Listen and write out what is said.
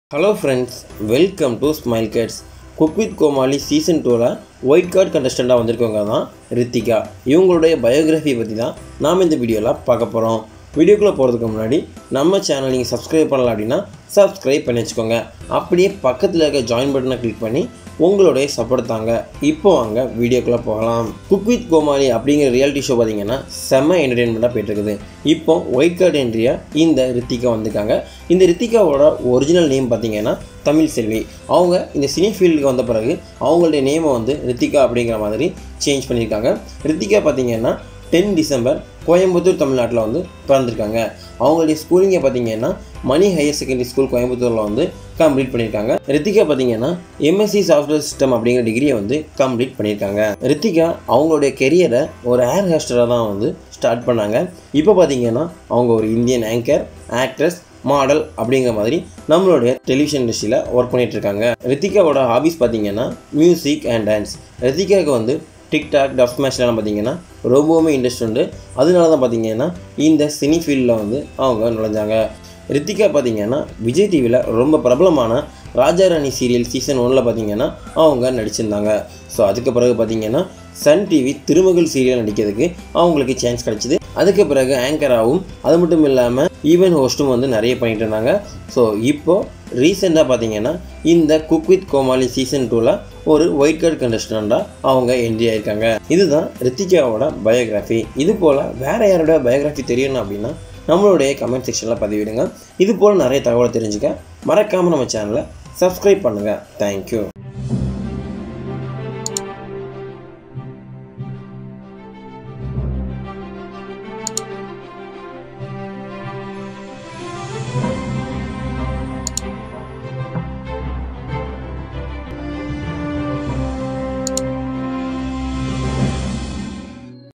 Hello friends, welcome to Smile Kids. Cook with Comali season 2 white card contestant வந்திருக்கவங்க தான் ரித்திகா. இவங்களுடைய biography பத்தி தான் நாம இந்த வீடியோல பார்க்க போறோம். வீடியோக்குள்ள போறதுக்கு முன்னாடி நம்ம சேனலை நீங்க Subscribe பண்ணல அப்படினா Subscribe பண்ணி வெச்சுக்கோங்க. அப்படியே பக்கத்துல இருக்க ஜாயின் பட்டனை கிளிக் பண்ணி உங்களுடைய சப்போர்ட் தாங்க. இப்போ வாங்க வீடியோக்குள்ள போகலாம். குக் வித் கோமாளி அப்படிங்கிற ரியாலிட்டி ஷோ பாத்தீங்கன்னா செம்ம என்டர்டெயின்மெண்டா போயிட்டு இருக்குது. இப்போ ஒயிட் கார்டு என்ட்ரியா இந்த ரித்திகா வந்திருக்காங்க. இந்த ரித்திகாவோட ஒரிஜினல் நேம் பாத்தீங்கன்னா தமிழ் செல்வி. அவங்க இந்த சினி ஃபீல்டுக்கு வந்த பிறகு அவங்களுடைய நேமை வந்து ரித்திகா அப்படிங்கிற மாதிரி சேஞ்ச் பண்ணியிருக்காங்க. ரித்திகா பார்த்தீங்கன்னா 10 டிசம்பர் கோயம்புத்தூர் தமிழ்நாட்டில் வந்து பிறந்திருக்காங்க. அவங்களுடைய ஸ்கூலிங்கை பார்த்தீங்கன்னா மணி ஹையர் செகண்டரி ஸ்கூல் கோயம்புத்தூரில் வந்து கம்ப்ளீட் பண்ணியிருக்காங்க. ரித்திகா பார்த்தீங்கன்னா எம்எஸ்சி சாஃப்ட்வேர் சிஸ்டம் அப்படிங்கிற டிகிரியை வந்து கம்ப்ளீட் பண்ணியிருக்காங்க. ரித்திகா அவங்களுடைய கெரியரை ஒரு ஏர் ஹோஸ்டராக தான் வந்து ஸ்டார்ட் பண்ணாங்க. இப்போ பார்த்தீங்கன்னா அவங்க ஒரு இந்தியன் ஆங்கர், ஆக்ட்ரஸ், மாடல் அப்படிங்கிற மாதிரி நம்மளுடைய டெலிவிஷன் இண்டஸ்ட்ரியில் ஒர்க் பண்ணிட்டு இருக்காங்க. ரித்திகாவோட ஹாபிஸ் பார்த்தீங்கன்னா மியூசிக் அண்ட் டான்ஸ். ரித்திகாவுக்கு வந்து டிக்டாக், டப் ஸ்மாஷ்லாம் பார்த்தீங்கன்னா ரொம்பவுமே இன்ட்ரெஸ்ட் உண்டு. அதனால தான் பார்த்தீங்கன்னா இந்த சினி ஃபீல்டில் வந்து அவங்க நுழைஞ்சாங்க. ரித்திகா பார்த்தீங்கன்னா விஜய் டிவியில் ரொம்ப பிரபலமான ராஜா ராணி சீரியல் சீசன் 1 பார்த்தீங்கன்னா அவங்க நடிச்சிருந்தாங்க. ஸோ அதுக்கு பிறகு பார்த்தீங்கன்னா சன் டிவி திருமகள் சீரியல் நடிக்கிறதுக்கு அவங்களுக்கு சான்ஸ் கிடச்சிது. அதுக்கு பிறகு ஆங்கராகவும் அது மட்டும் இல்லாமல் ஈவென்ட் ஹோஸ்ட்டும் வந்து நிறைய பண்ணிட்டு இருந்தாங்க. ஸோ இப்போது ரீசெண்டாக பார்த்தீங்கன்னா இந்த குக் வித் கோமாளி சீசன் 2 ஒரு ஒயிட் கார்டு கண்டஸ்டண்டாக அவங்க என்ட்ரி ஆயிருக்காங்க. இதுதான் ரித்திகாவோட பயோகிராஃபி. இது போல் வேறு யாரோட பயோகிராஃபி தெரியணும் அப்படின்னா நம்மளுடைய கமெண்ட் செக்ஷனில் பதிவிடுங்க. இது போல் நிறைய தகவலை தெரிஞ்சுக்க மறக்காமல் நம்ம சேனலை சப்ஸ்கிரைப் பண்ணுங்கள். தேங்க்யூ.